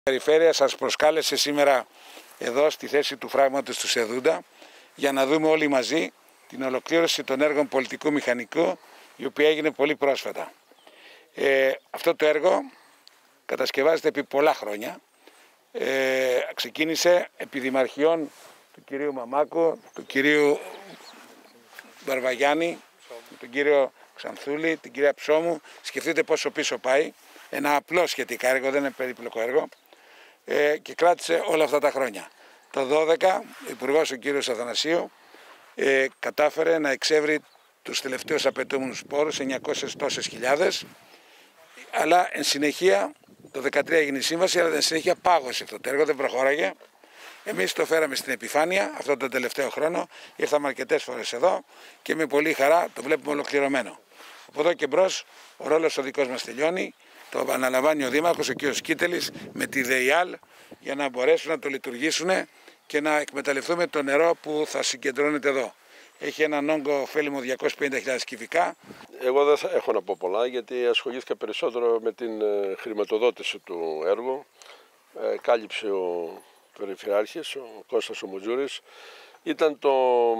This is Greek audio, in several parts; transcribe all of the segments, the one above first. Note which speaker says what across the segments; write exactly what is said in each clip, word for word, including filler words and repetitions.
Speaker 1: Η Περιφέρεια σας προσκάλεσε σήμερα εδώ στη θέση του φράγματος του Σεδούντα για να δούμε όλοι μαζί την ολοκλήρωση των έργων πολιτικού μηχανικού, η οποία έγινε πολύ πρόσφατα. Ε, αυτό το έργο κατασκευάζεται επί πολλά χρόνια. Ε, ξεκίνησε επί δημαρχιών του κυρίου Μαμάκου, του κυρίου Μπαρβαγιάννη, τον κύριο Ξανθούλη, την κυρία Ψώμου. Σκεφτείτε πόσο πίσω πάει. Ένα απλό σχετικά έργο, δεν είναι περίπλοκο έργο. Ε, και κράτησε όλα αυτά τα χρόνια. Το δώδεκα ο Υπουργός ο κύριος Αθανασίου ε, κατάφερε να εξεύρει τους τελευταίους απαιτούμενους πόρους, εννιακόσιες τόσες χιλιάδες, αλλά εν συνεχεία το δεκατρία έγινε η σύμβαση, αλλά εν συνεχεία πάγωσε αυτό το έργο, δεν προχώραγε. Εμείς το φέραμε στην επιφάνεια αυτό τον τελευταίο χρόνο, ήρθαμε αρκετές φορές εδώ και με πολύ χαρά το βλέπουμε ολοκληρωμένο. Από εδώ και μπρος ο ρόλος ο δικός μας τελειώνει, το αναλαμβάνει ο Δήμαρχος, ο κ. Κίτελης, με τη ΔΕΙΑΛ για να μπορέσουν να το λειτουργήσουν και να εκμεταλλευτούμε το νερό που θα συγκεντρώνεται εδώ. Έχει έναν όγκο ωφέλιμο διακόσιες πενήντα χιλιάδες κυβικά.
Speaker 2: Εγώ δεν θα έχω να πω πολλά, γιατί ασχολήθηκα περισσότερο με την χρηματοδότηση του έργου. Ε, κάλυψε ο Περιφερειάρχης, ο Κώστας ο Μουτζούρης. Ήταν το,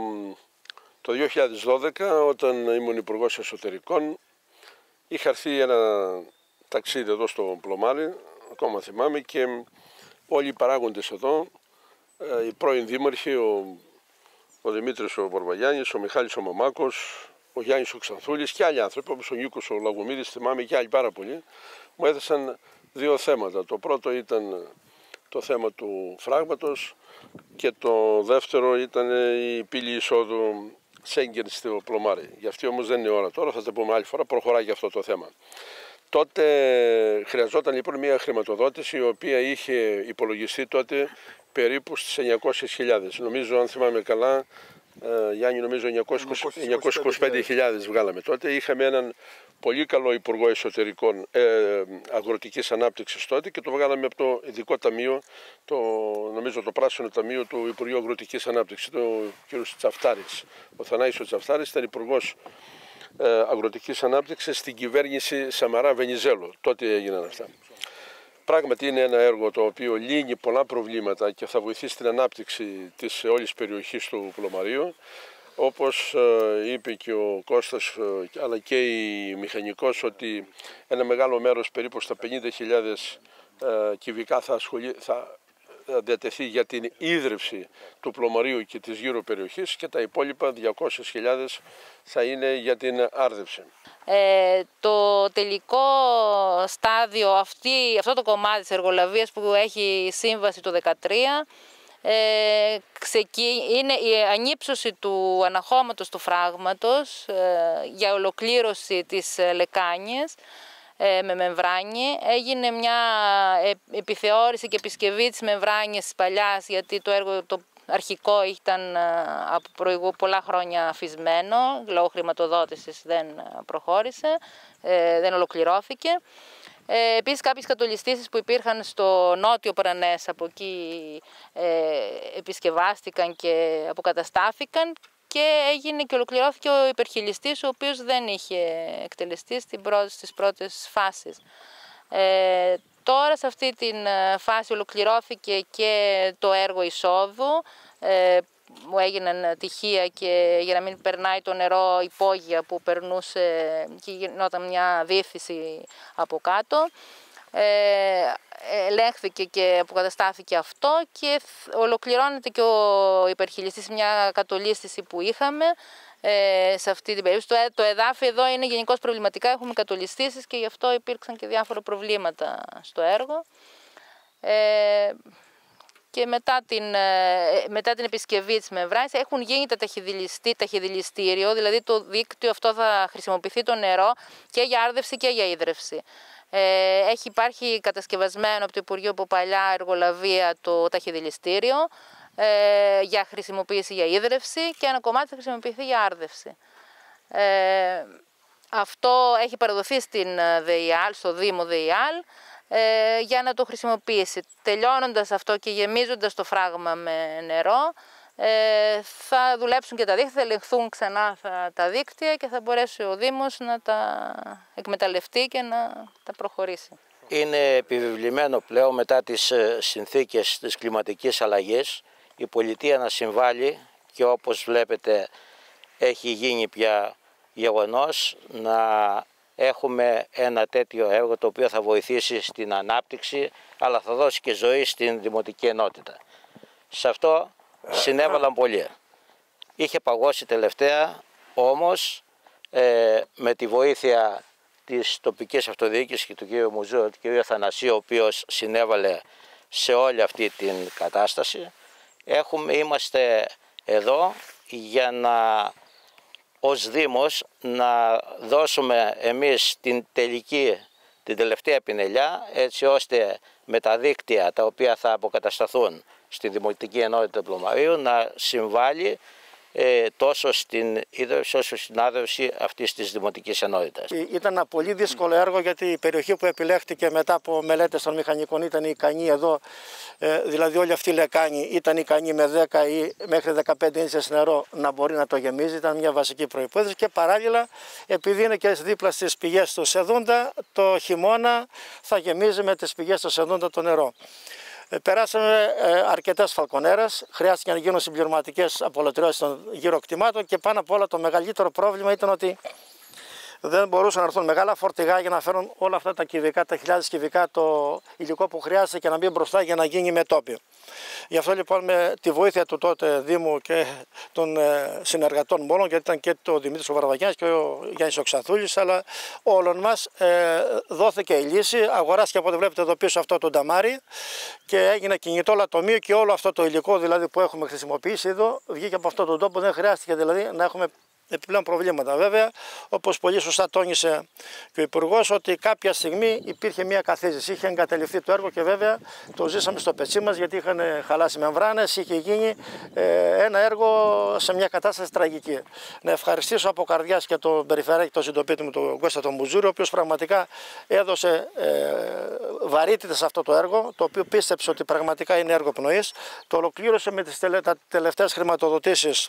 Speaker 2: το δύο χιλιάδες δώδεκα, όταν ήμουν Υπουργός Εσωτερικών. Είχα έρθει ένα ταξίδι εδώ στο Πλωμάρι, ακόμα θυμάμαι, και όλοι οι παράγοντες εδώ, οι πρώην δήμαρχοι, ο, ο Δημήτρης ο Βορβαγιάννης, ο Μιχάλης ο Μαμάκος, ο Γιάννης ο Ξανθούλης και άλλοι άνθρωποι, όπως ο Νίκος ο Λαγουμίδης, θυμάμαι, και άλλοι πάρα πολλοί, μου έθεσαν δύο θέματα. Το πρώτο ήταν το θέμα του φράγματος και το δεύτερο ήταν η πύλη εισόδου Σέγγεν στο Πλωμάρι. Γι' αυτή όμως δεν είναι η ώρα τώρα, θα τα πούμε άλλη φορά, προχωράει και αυτό το θέμα. Τότε χρειαζόταν λοιπόν μια χρηματοδότηση, η οποία είχε υπολογιστεί τότε περίπου στις εννιακόσιες χιλιάδες. Νομίζω, αν θυμάμαι καλά, ε, Γιάννη, νομίζω εννιακόσιες είκοσι πέντε χιλιάδες βγάλαμε τότε. Είχαμε έναν πολύ καλό Υπουργό Εσωτερικών ε, Αγροτικής Ανάπτυξης τότε και το βγάλαμε από το ειδικό ταμείο, το, νομίζω το πράσινο ταμείο του Υπουργείου Αγροτικής Ανάπτυξης, το κ. Τσαφτάρης. Ο Θανάης Τσαφτάρης ήταν Υπουργός Αγροτικής Ανάπτυξης στην κυβέρνηση Σαμαρά Βενιζέλου. Τότε έγιναν αυτά. Πράγματι είναι ένα έργο το οποίο λύνει πολλά προβλήματα και θα βοηθήσει την ανάπτυξη της όλης περιοχής του Πλωμαρίου. Όπως είπε και ο Κώστας αλλά και η μηχανικός, ότι ένα μεγάλο μέρος, περίπου στα πενήντα χιλιάδες κυβικά, θα, ασχολεί, θα διατεθεί για την ίδρυυση του Πλωμαρίου και της γύρω περιοχής, και τα υπόλοιπα διακόσιες χιλιάδες θα είναι για την άρδευση.
Speaker 3: Ε, το τελικό στάδιο, αυτή, αυτό το κομμάτι της εργολαβίας που έχει σύμβαση το δεκατρία, ε, ξεκι... είναι η ανύψωση του αναχώματος του φράγματος ε, για ολοκλήρωση της λεκάνης με μεμβράνη. Έγινε μια επιθεώρηση και επισκευή της μεμβράνης της παλιάς, γιατί το έργο το αρχικό ήταν από προηγού πολλά χρόνια αφισμένο, λόγω χρηματοδότησης δεν προχώρησε, δεν ολοκληρώθηκε. Επίσης κάποιες κατολιστήσεις που υπήρχαν στο νότιο Παρανές, από εκεί επισκευάστηκαν και αποκαταστάθηκαν, και έγινε και ολοκληρώθηκε ο υπερχειλιστής, ο οποίος δεν είχε εκτελεστεί στις πρώτες φάσεις. Ε, τώρα σε αυτή τη φάση ολοκληρώθηκε και το έργο εισόδου, ε, μου έγιναν τυχεία και για να μην περνάει το νερό υπόγεια που περνούσε και γινόταν μια δίφυση από κάτω. Ε, ελέγχθηκε και αποκαταστάθηκε αυτό και ολοκληρώνεται και ο υπερχειλιστής, μια κατολίσθηση που είχαμε ε, σε αυτή την περίπτωση. Το, το εδάφιο εδώ είναι γενικώς προβληματικά, έχουμε κατολιστήσεις και γι' αυτό υπήρξαν και διάφορα προβλήματα στο έργο. Ε, και μετά την, μετά την επισκευή της μεμβράνης έχουν γίνει τα ταχυδηλιστήριο, δηλαδή το δίκτυο αυτό θα χρησιμοποιηθεί το νερό και για άρδευση και για ίδρυυση. Ε, έχει υπάρχει κατασκευασμένο από το Υπουργείο από παλιά εργολαβία το ταχυδηλιστήριο ε, για χρησιμοποίηση για ίδρυυση, και ένα κομμάτι θα χρησιμοποιηθεί για άρδευση. Ε, αυτό έχει παραδοθεί στην ΔΕΙΑΛ, στο Δήμο ΔΕΙΑΛ, ε, για να το χρησιμοποιήσει. Τελειώνοντας αυτό και γεμίζοντας το φράγμα με νερό, ε, θα δουλέψουν και τα δίκτυα, θα ελεγχθούν ξανά θα, τα δίκτυα και θα μπορέσει ο Δήμος να τα εκμεταλλευτεί και να τα προχωρήσει.
Speaker 4: είναι επιβεβλημένο πλέον μετά τις συνθήκες της κλιματικής αλλαγής η πολιτεία να συμβάλλει και όπως βλέπετε έχει γίνει πια γεγονός να έχουμε ένα τέτοιο έργο το οποίο θα βοηθήσει στην ανάπτυξη αλλά θα δώσει και ζωή στην δημοτική ενότητα. Σε αυτό συνέβαλαν πολλοί. Είχε παγώσει τελευταία, όμως ε, με τη βοήθεια της τοπικής αυτοδιοίκησης και του κ. Μουζούρου, του κ. Αθανασίου, ο οποίος συνέβαλε σε όλη αυτή την κατάσταση, έχουμε, είμαστε εδώ για να, ως Δήμος, να δώσουμε εμείς την τελική, την τελευταία πινελιά, έτσι ώστε με τα δίκτυα τα οποία θα αποκατασταθούν στη Δημοτική Ενότητα Πλωμαρίου να συμβάλλει ε, τόσο στην ίδρυυση όσο στην άδρυυση αυτής της Δημοτικής Ενότητας.
Speaker 5: Ήταν ένα πολύ δύσκολο έργο γιατί η περιοχή που επιλέχθηκε μετά από μελέτες των μηχανικών ήταν ικανή εδώ, ε, δηλαδή όλη αυτή η λεκάνη ήταν ικανή με δέκα ή μέχρι δεκαπέντε ίντσες νερό να μπορεί να το γεμίζει, ήταν μια βασική προϋπόθεση και παράλληλα επειδή είναι και δίπλα στις πηγές του Σεδούντα, το χειμώνα θα γεμίζει με τις πηγές του Σεδούντα το νερό. Περάσαμε αρκετές φαλκονέρες, χρειάστηκε να γίνουν συμπληρωματικές απολωτριώσεις των γύρω κτημάτων και πάνω απ' όλα το μεγαλύτερο πρόβλημα ήταν ότι δεν μπορούσαν να έρθουν μεγάλα φορτηγά για να φέρουν όλα αυτά τα κυβικά, τα χιλιάδες κυβικά, το υλικό που χρειάζεται και να μπει μπροστά για να γίνει μετώπιο. Γι' αυτό λοιπόν με τη βοήθεια του τότε Δήμου και των συνεργατών μόνον, γιατί ήταν και το Δημήτρης ο Βαρβαγιάννης και ο Γιάννης ο Ξαθούλης, αλλά όλων μας ε, δόθηκε η λύση. Αγοράστηκε από ό,τι βλέπετε εδώ πίσω αυτό το νταμάρι και έγινε κινητό λατομείο και όλο αυτό το υλικό δηλαδή που έχουμε χρησιμοποιήσει εδώ βγήκε από αυτόν τον τόπο, δεν χρειάστηκε δηλαδή να έχουμε επιπλέον προβλήματα. Βέβαια, όπως πολύ σωστά τόνισε και ο Υπουργός, ότι κάποια στιγμή υπήρχε μια καθίζηση. Είχε εγκαταλειφθεί το έργο και βέβαια το ζήσαμε στο πετσί μας γιατί είχαν χαλάσει μεμβράνες, είχε γίνει ε, ένα έργο σε μια κατάσταση τραγική. Να ευχαριστήσω από καρδιάς και τον Περιφερειάρχη, τον συντοπίτη μου, τον Κώστα τον Μουζούρου, ο οποίος πραγματικά έδωσε ε, βαρύτητα σε αυτό το έργο, το οποίο πίστεψε ότι πραγματικά είναι έργο πνοής. Το ολοκλήρωσε με τις τελε, τα τελευταίες χρηματοδοτήσεις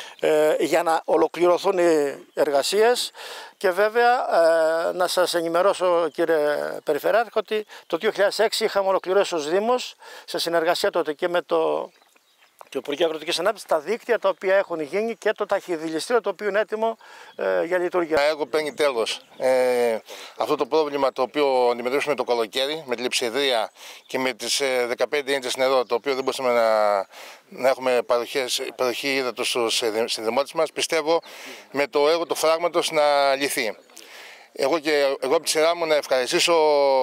Speaker 5: ε, για να ολοκληρώσει οι εργασίες και βέβαια ε, να σας ενημερώσω κύριε Περιφερειάρχη ότι το δύο χιλιάδες έξι είχαμε ολοκληρώσει ως Δήμος σε συνεργασία τότε και με το, το Υπουργείο Αγροτικής Ανάπτυξης τα δίκτυα τα οποία έχουν γίνει και το ταχυδηληστήριο το οποίο είναι έτοιμο ε, για λειτουργία.
Speaker 6: Το έργο παίρνει τέλος. Ε, αυτό το πρόβλημα το οποίο αντιμετωπίσαμε το καλοκαίρι με τη λειψιδρία και με τις ε, δεκαπέντε ίντσες νερό το οποίο δεν μπορούσαμε να, να έχουμε παροχές, παροχή ύδατος στη δημότες μας, πιστεύω με το έργο του φράγματος να λυθεί. Εγώ και εγώ από τη σειρά μου να ευχαριστήσω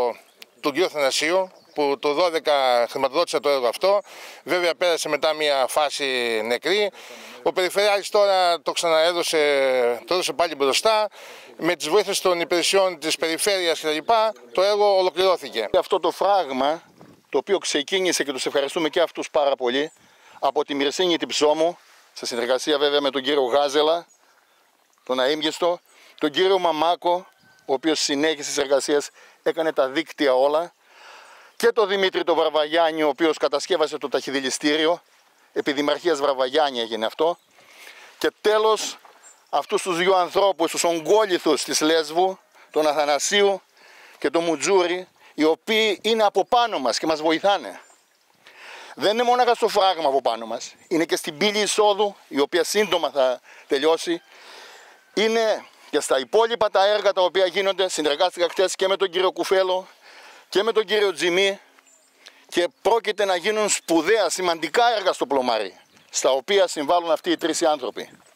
Speaker 6: τον κύριο Αθανασίου που το δώδεκα χρηματοδότησε το έργο αυτό. Βέβαια πέρασε μετά μια φάση νεκρή. Ο Περιφερειάρχης τώρα το ξαναέδωσε, το έδωσε πάλι μπροστά. Με τις βοήθειες των υπηρεσιών της περιφέρειας κλπ. Το έργο ολοκληρώθηκε.
Speaker 7: Αυτό το φράγμα, το οποίο ξεκίνησε και τους ευχαριστούμε και αυτούς πάρα πολύ, από τη Μυρσίνη την Ψώμου, σε συνεργασία βέβαια με τον κύριο Γάζελα, τον αείμγιστο, τον κύριο Μαμάκο, ο οποίος συνέχισε τις εργασίες, έκανε τα δίκτυα όλα, και τον Δημήτρη τον Βαρβαγιάννη, ο οποίος κατασκεύασε το ταχυδηληστήριο, επί Δημαρχίας Βαρβαγιάννη έγινε αυτό, και τέλος αυτούς τους δύο ανθρώπους, τους ογκόληθους της Λέσβου, τον Αθανασίου και τον Μουτζούρη, οι οποίοι είναι από πάνω μας και μας βοηθάνε. Δεν είναι μόνο στο φράγμα από πάνω μας, είναι και στην πύλη εισόδου, η οποία σύντομα θα τελειώσει, είναι και στα υπόλοιπα τα έργα τα οποία γίνονται. Συνεργάστηκα χτες και με τον κύριο Κουφέλο και με τον κύριο Τζιμί και πρόκειται να γίνουν σπουδαία σημαντικά έργα στο Πλωμάρι, στα οποία συμβάλλουν αυτοί οι τρεις άνθρωποι.